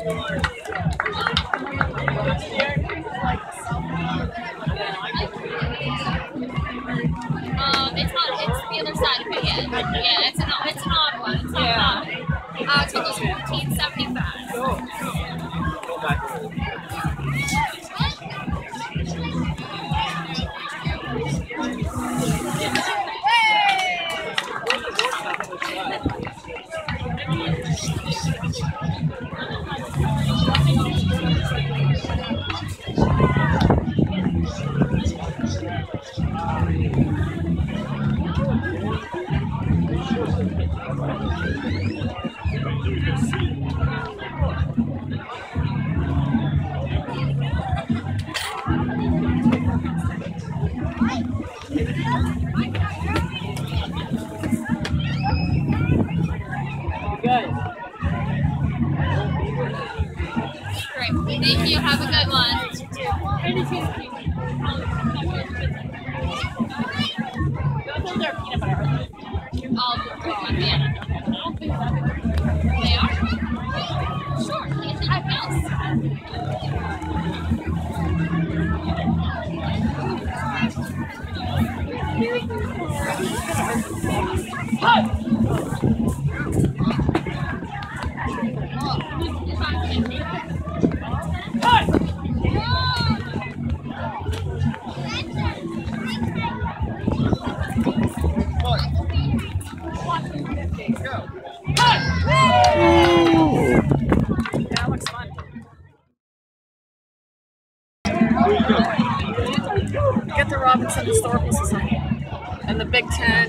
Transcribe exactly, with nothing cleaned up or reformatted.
Um, it's not. It's the other side of it. Yeah, yeah. It's an. It's an odd one. It's not yeah. Odd. Uh, it's almost fourteen seventy-five. Go back. Thank you. Have a good one. All the one, yeah. They are? Sure. Anything else? Hi! Get the Robinson Historical Society and the Big Ten.